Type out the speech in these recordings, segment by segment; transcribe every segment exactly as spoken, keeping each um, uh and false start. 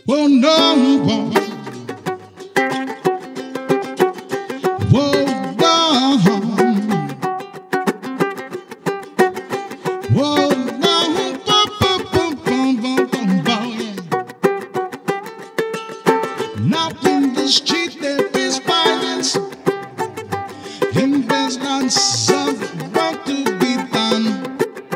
Oh no, boy. Whoa, no. Whoa, no. Boom, boom, boom, boom, boom, boom, boom, yeah. Now in the street there is violence, and there's not something wrong to be done.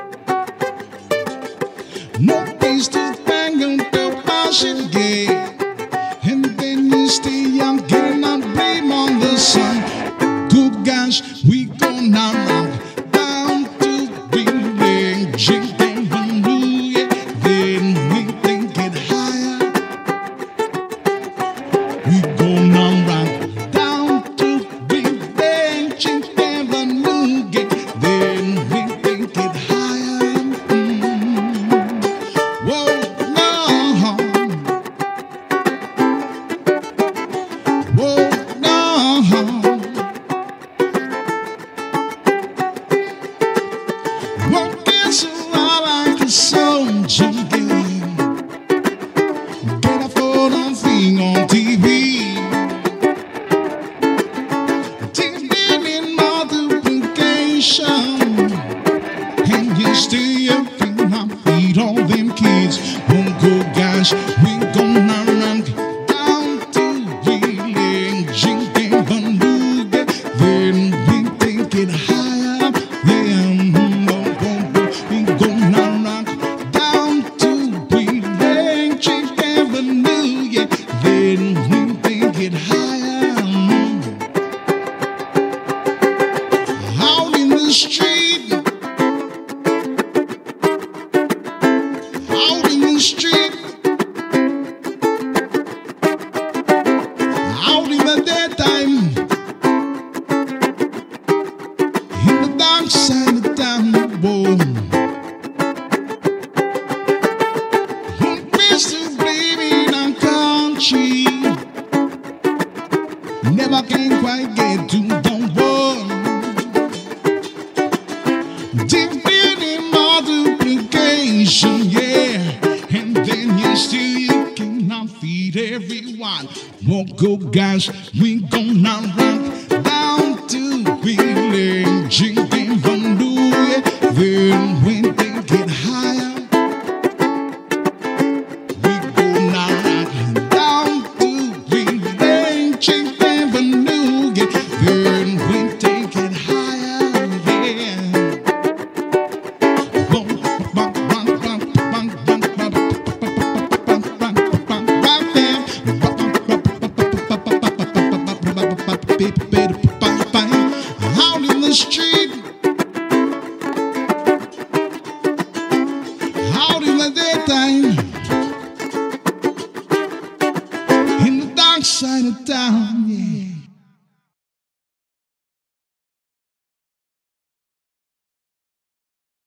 No place to bang on to pass it gay, and then you stay young, getting not blame on the sun. Good gosh, we gonna rock down to Wheeling, drinking Hallelujah, then we think it higher. We gonna rock down to Wheeling, drinking Hallelujah, then we think it higher. Mm. Whoa, no. Whoa, no. Walking so I like a soldier, get a photo thing on T V. T V in multiplication, and you stay up in my feet, all them kids. Oh, good gosh, we gonna run down to Wheeling, drinking Hallelujah, then we think it higher. Then we gonna rock down to Wheeling, drinking Hallelujah, then we think it higher. Out in the street, out in the street, out in the daytime, in the dark side of town, whoa. Mister Baby in our country, never can quite get to the world. Dividing multiplication, yeah, and then you still you cannot feed everyone. Oh, good guys, we gonna rock down to Wheeling, drinking Hallelujah, then we think it higher. We gonna rock down to Wheeling, drinking Hallelujah, then we take it higher, yeah. Out in the street, out in the daytime, in the dark side of town, yeah.